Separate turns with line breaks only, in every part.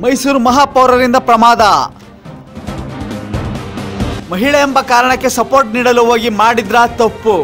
ಮೈಸೂರು ಮಹಾಪೌರರಿಂದ ಪ್ರಮಾದ. ಮಹಿಳೆ ಎಂಬ ಕಾರಣಕ್ಕೆ ಸಪೋರ್ಟ್ ನೀಡಲು ಹೋಗಿ ಮಾಡಿದ್ರ ತಪ್ಪು.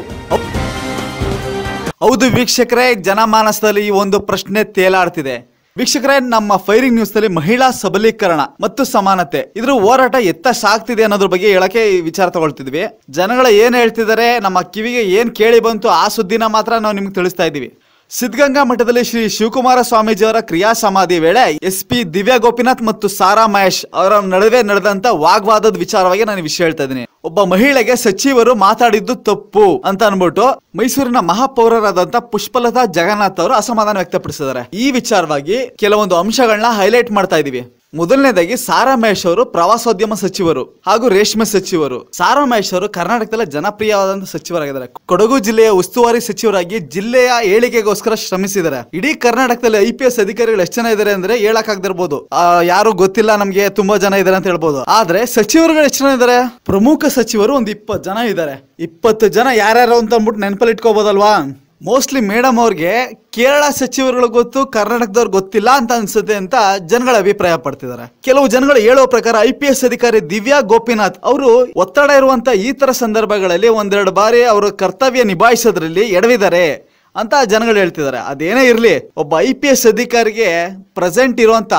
ಹೌದು ವೀಕ್ಷಕರೇ, ಜನಮಾನಸದಲ್ಲಿ ಈ ಒಂದು ಪ್ರಶ್ನೆ ತೇಲಾಡ್ತಿದೆ. ವೀಕ್ಷಕರೇ, ನಮ್ಮ ಫೈರಿಂಗ್ ನ್ಯೂಸ್ ನಲ್ಲಿ ಮಹಿಳಾ ಸಬಲೀಕರಣ ಮತ್ತು ಸಮಾನತೆ ಇದ್ರ ಹೋರಾಟ ಎತ್ತ ಸಾಗ್ತಿದೆ ಅನ್ನೋದ್ರ ಬಗ್ಗೆ ಹೇಳಕ್ಕೆ ವಿಚಾರ ತಗೊಳ್ತಿದ್ವಿ. ಜನಗಳ ಏನ್ ಹೇಳ್ತಿದ್ದಾರೆ, ನಮ್ಮ ಕಿವಿಗೆ ಏನ್ ಕೇಳಿ ಬಂತು ಆ ಸುದ್ದಿನ ಮಾತ್ರ ನಾವು ನಿಮ್ಗೆ ತಿಳಿಸ್ತಾ ಇದೀವಿ. ಸಿದ್ಧಗಂಗಾ ಮಠದಲ್ಲಿ ಶ್ರೀ ಶಿವಕುಮಾರ ಸ್ವಾಮೀಜಿ ಅವರ ಕ್ರಿಯಾ ಸಮಾಧಿ ವೇಳೆ SP ದಿವ್ಯಾ ಗೋಪಿನಾಥ್ ಮತ್ತು ಸಾರಾ ಮಹೇಶ್ ಅವರ ನಡುವೆ ನಡೆದಂತ ವಾಗ್ವಾದದ ವಿಚಾರವಾಗಿ ನಾನು ವಿಷಯ ಹೇಳ್ತಾ ಇದ್ದೀನಿ. ಒಬ್ಬ ಮಹಿಳೆಗೆ ಸಚಿವರು ಮಾತಾಡಿದ್ದು ತಪ್ಪು ಅಂತ ಅನ್ಬಿಟ್ಟು ಮೈಸೂರಿನ ಮಹಾಪೌರರಾದಂತ ಪುಷ್ಪಲತಾ ಜಗನ್ನಾಥ್ ಅವರು ಅಸಮಾಧಾನ ವ್ಯಕ್ತಪಡಿಸಿದ್ದಾರೆ. ಈ ವಿಚಾರವಾಗಿ ಕೆಲವೊಂದು ಅಂಶಗಳನ್ನ ಹೈಲೈಟ್ ಮಾಡ್ತಾ ಇದೀವಿ. ಮೊದಲನೇದಾಗಿ ಸಾರಾ ಮಹೇಶ್ ಅವರು ಪ್ರವಾಸೋದ್ಯಮ ಸಚಿವರು ಹಾಗೂ ರೇಷ್ಮೆ ಸಚಿವರು. ಸಾರಾ ಮಹೇಶ್ ಅವರು ಕರ್ನಾಟಕದಲ್ಲಿ ಜನಪ್ರಿಯವಾದಂತಹ ಸಚಿವರಾಗಿದ್ದಾರೆ. ಕೊಡಗು ಜಿಲ್ಲೆಯ ಉಸ್ತುವಾರಿ ಸಚಿವರಾಗಿ ಜಿಲ್ಲೆಯ ಏಳಿಗೆಗೋಸ್ಕರ ಶ್ರಮಿಸಿದ್ದಾರೆ. ಇಡೀ ಕರ್ನಾಟಕದಲ್ಲಿ IPS ಅಧಿಕಾರಿಗಳು ಎಷ್ಟು ಜನ ಇದ್ದಾರೆ ಅಂದ್ರೆ ಹೇಳಕ್ ಆಗದಿರ್ಬೋದು, ಯಾರು ಗೊತ್ತಿಲ್ಲ ನಮ್ಗೆ, ತುಂಬಾ ಜನ ಇದಾರೆ ಅಂತ ಹೇಳ್ಬೋದು. ಆದ್ರೆ ಸಚಿವರುಗಳು ಎಷ್ಟು ಜನ ಇದ್ದಾರೆ? ಪ್ರಮುಖ ಸಚಿವರು ಒಂದು 20 ಜನ ಇದ್ದಾರೆ. 20 ಜನ ಯಾರ್ಯಾರು ಅಂತ ಅಂದ್ಬಿಟ್ಟು ನೆನಪಲ್ಲಿ ಇಟ್ಕೋಬಹುದಲ್ವಾ? ಮೋಸ್ಟ್ಲಿ ಮೇಡಮ್ ಅವ್ರಿಗೆ ಕೇರಳ ಸಚಿವರುಗಳು ಗೊತ್ತು, ಕರ್ನಾಟಕದವ್ರು ಗೊತ್ತಿಲ್ಲ ಅಂತ ಅನ್ಸುತ್ತೆ ಅಂತ ಜನಗಳ ಅಭಿಪ್ರಾಯ ಪಡ್ತಿದ್ದಾರೆ. ಕೆಲವು ಜನಗಳು ಹೇಳುವ ಪ್ರಕಾರ IPS ಅಧಿಕಾರಿ ದಿವ್ಯಾ ಗೋಪಿನಾಥ್ ಅವರು ಒತ್ತಡ ಇರುವಂತ ಈ ತರ ಸಂದರ್ಭಗಳಲ್ಲಿ ಒಂದೆರಡು ಬಾರಿ ಅವರು ಕರ್ತವ್ಯ ನಿಭಾಯಿಸೋದ್ರಲ್ಲಿ ಎಡವಿದ್ದಾರೆ ಅಂತ ಜನಗಳು ಹೇಳ್ತಿದ್ದಾರೆ. ಅದೇನೇ ಇರ್ಲಿ, ಒಬ್ಬ IPS ಅಧಿಕಾರಿಗೆ ಪ್ರೆಸೆಂಟ್ ಇರುವಂತ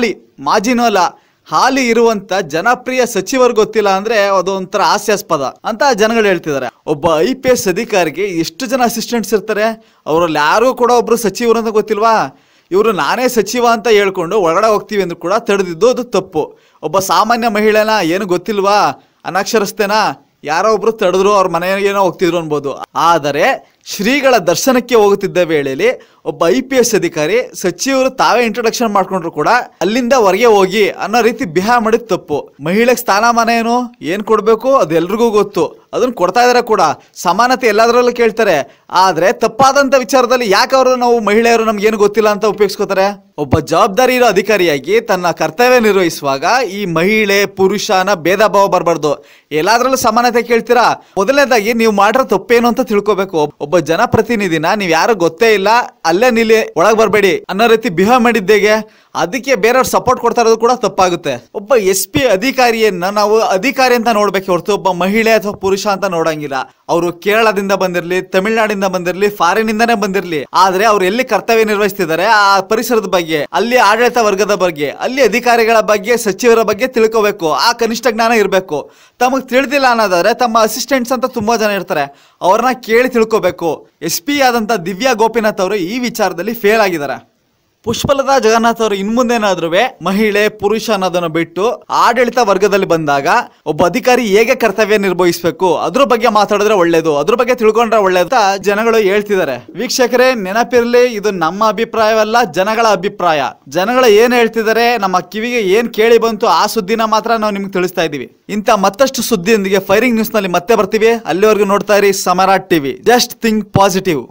ಹಾಲಿ ಇರುವಂತ ಜನಪ್ರಿಯ ಸಚಿವರು ಗೊತ್ತಿಲ್ಲ ಅಂದ್ರೆ ಅದು ಒಂಥರ ಹಾಸ್ಯಾಸ್ಪದ ಅಂತ ಜನಗಳು ಹೇಳ್ತಿದ್ದಾರೆ. ಒಬ್ಬ IPS ಅಧಿಕಾರಿಗೆ ಎಷ್ಟು ಜನ ಅಸಿಸ್ಟೆಂಟ್ಸ್ ಇರ್ತಾರೆ? ಅವರಲ್ಲಿ ಯಾರು ಕೂಡ ಒಬ್ರು ಸಚಿವರು ಅಂತ ಗೊತ್ತಿಲ್ವಾ? ಇವರು ನಾನೇ ಸಚಿವ ಅಂತ ಹೇಳ್ಕೊಂಡು ಒಳಗಡೆ ಹೋಗ್ತೀವಿ ಅಂದ್ರೂ ಕೂಡ ತಡೆದಿದ್ದು ಅದು ತಪ್ಪು. ಒಬ್ಬ ಸಾಮಾನ್ಯ ಮಹಿಳೆನ ಏನು ಗೊತ್ತಿಲ್ವಾ, ಅನಕ್ಷರಸ್ಥೆನಾ, ಯಾರೋ ಒಬ್ರು ತಡೆದ್ರು, ಅವ್ರ ಮನೆಗೇನೋ ಹೋಗ್ತಿದ್ರು ಅನ್ಬೋದು. ಆದರೆ ಶ್ರೀಗಳ ದರ್ಶನಕ್ಕೆ ಹೋಗುತ್ತಿದ್ದ ವೇಳೆಯಲ್ಲಿ ಒಬ್ಬ IPS ಅಧಿಕಾರಿ ಸಚಿವರು ತಾವೇ ಇಂಟ್ರೊಡಕ್ಷನ್ ಮಾಡ್ಕೊಂಡ್ರು ಕೂಡ ಅಲ್ಲಿಂದ ಹೊರಗೆ ಹೋಗಿ ಅನ್ನೋ ರೀತಿ ಬಿಹೇವ್ ಮಾಡಿದ್ ತಪ್ಪು. ಮಹಿಳೆಗೆ ಸ್ಥಾನಮಾನ ಏನ್ ಕೊಡ್ಬೇಕು ಅದು ಎಲ್ರಿಗೂ ಗೊತ್ತು, ಅದನ್ನ ಕೊಡ್ತಾ ಇದಾರೆ ಕೂಡ. ಸಮಾನತೆ ಎಲ್ಲದರಲ್ಲೂ ಕೇಳ್ತಾರೆ. ಆದ್ರೆ ತಪ್ಪಾದಂತ ವಿಚಾರದಲ್ಲಿ ಯಾಕೆ ಅವರು ನಾವು ಮಹಿಳೆಯರು ನಮ್ಗೆ ಏನು ಗೊತ್ತಿಲ್ಲ ಅಂತ ಉಪಯೋಗಿಸ್ಕೋತಾರೆ? ಒಬ್ಬ ಜವಾಬ್ದಾರಿ ಇರೋ ಅಧಿಕಾರಿಯಾಗಿ ತನ್ನ ಕರ್ತವ್ಯ ನಿರ್ವಹಿಸುವಾಗ ಈ ಮಹಿಳೆ ಪುರುಷನ ಭೇದ ಭಾವ ಬರಬಾರ್ದು. ಎಲ್ಲಾದ್ರಲ್ಲೂ ಸಮಾನತೆ ಕೇಳ್ತೀರಾ? ಮೊದಲನೇದಾಗಿ ನೀವು ಮಾಡಿರೋ ತಪ್ಪೇನು ಅಂತ ತಿಳ್ಕೊಬೇಕು. ಒಬ್ಬ ಜನಪ್ರತಿನಿಧಿನ ನೀವ್ ಯಾರು ಗೊತ್ತೇ ಇಲ್ಲ, ಅಲ್ಲೇ ನಿಲ್ಲಿ, ಒಳಗ್ ಬರ್ಬೇಡಿ ಅನ್ನೋ ರೀತಿ ಬಿಹೇವ್ ಮಾಡಿದ್ದೇಗೆ, ಅದಕ್ಕೆ ಬೇರೆಯವ್ರು ಸಪೋರ್ಟ್ ಕೊಡ್ತಾ ಇರೋದು ಕೂಡ ತಪ್ಪಾಗುತ್ತೆ. ಒಬ್ಬ SP ಅಧಿಕಾರಿಯನ್ನ ನಾವು ಅಧಿಕಾರಿ ಅಂತ ನೋಡ್ಬೇಕು ಹೊರತು ಒಬ್ಬ ಮಹಿಳೆ ಅಥವಾ ಪುರುಷ ಅಂತ ನೋಡಂಗಿಲ್ಲ. ಅವರು ಕೇರಳದಿಂದ ಬಂದಿರ್ಲಿ, ತಮಿಳ್ನಾಡಿಂದ ಬಂದಿರ್ಲಿ, ಫಾರಿನ್ ಇಂದಾನೇ ಬಂದಿರ್ಲಿ, ಆದ್ರೆ ಅವ್ರು ಎಲ್ಲಿ ಕರ್ತವ್ಯ ನಿರ್ವಹಿಸ್ತಿದ್ದಾರೆ ಆ ಪರಿಸರದ ಬಗ್ಗೆ, ಅಲ್ಲಿ ಆಡಳಿತ ವರ್ಗದ ಬಗ್ಗೆ, ಅಲ್ಲಿ ಅಧಿಕಾರಿಗಳ ಬಗ್ಗೆ, ಸಚಿವರ ಬಗ್ಗೆ ತಿಳ್ಕೋಬೇಕು. ಆ ಕನಿಷ್ಠ ಜ್ಞಾನ ಇರಬೇಕು. ತಮಗ್ ತಿಳಿದಿಲ್ಲ ಅನ್ನೋದಾದ್ರೆ ತಮ್ಮ ಅಸಿಸ್ಟೆಂಟ್ಸ್ ಅಂತ ತುಂಬಾ ಜನ ಇರ್ತಾರೆ, ಅವ್ರನ್ನ ಕೇಳಿ ತಿಳ್ಕೋಬೇಕು. SP ಆದಂತ ದಿವ್ಯಾ ಗೋಪಿನಾಥ್ ಅವರು ಈ ವಿಚಾರದಲ್ಲಿ ಫೇಲ್ ಆಗಿದ್ದಾರೆ. ಪುಷ್ಪಲತಾ ಜಗನ್ನಾಥ್ ಅವರು ಇನ್ಮುಂದೇನಾದ್ರೂ ಮಹಿಳೆ ಪುರುಷ ಅನ್ನೋದನ್ನು ಬಿಟ್ಟು ಆಡಳಿತ ವರ್ಗದಲ್ಲಿ ಬಂದಾಗ ಒಬ್ಬ ಅಧಿಕಾರಿ ಹೇಗೆ ಕರ್ತವ್ಯ ನಿರ್ವಹಿಸಬೇಕು ಅದ್ರ ಬಗ್ಗೆ ಮಾತಾಡಿದ್ರೆ ಒಳ್ಳೇದು, ಅದ್ರ ಬಗ್ಗೆ ತಿಳ್ಕೊಂಡ್ರೆ ಒಳ್ಳೇದು ಅಂತ ಜನಗಳು ಹೇಳ್ತಿದ್ದಾರೆ. ವೀಕ್ಷಕರೇ, ನೆನಪಿರ್ಲಿ, ಇದು ನಮ್ಮ ಅಭಿಪ್ರಾಯವಲ್ಲ, ಜನಗಳ ಅಭಿಪ್ರಾಯ. ಜನಗಳು ಏನ್ ಹೇಳ್ತಿದ್ದಾರೆ, ನಮ್ಮ ಕಿವಿಗೆ ಏನ್ ಕೇಳಿ ಬಂತು ಆ ಸುದ್ದಿನ ಮಾತ್ರ ನಾವು ನಿಮ್ಗೆ ತಿಳಿಸ್ತಾ ಇದೀವಿ. ಇಂಥ ಮತ್ತಷ್ಟು ಸುದ್ದಿಯೊಂದಿಗೆ ಫೈರಿಂಗ್ ನ್ಯೂಸ್ ನಲ್ಲಿ ಮತ್ತೆ ಬರ್ತೀವಿ. ಅಲ್ಲಿವರೆಗೂ ನೋಡ್ತಾ ಇರಿ Samrat TV. Just think positive.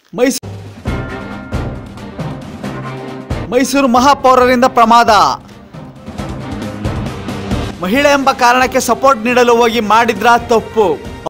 Mysuru ಮಹಾಪೌರರಿಂದ ಪ್ರಮಾದ. ಮಹಿಳೆ ಎಂಬ ಕಾರಣಕ್ಕೆ ಸಪೋರ್ಟ್ ನೀಡಲು ಹೋಗಿ ಮಾಡಿದ್ರ ತಪ್ಪು.